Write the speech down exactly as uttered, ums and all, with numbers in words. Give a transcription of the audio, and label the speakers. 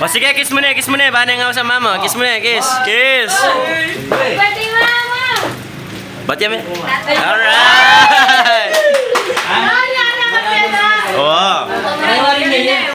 Speaker 1: O sige, kiss mo na, kiss mo na. Bana nga sa mama. Kiss mo na, kiss. Kiss.
Speaker 2: Bati mama.
Speaker 1: Bati kami. Alright.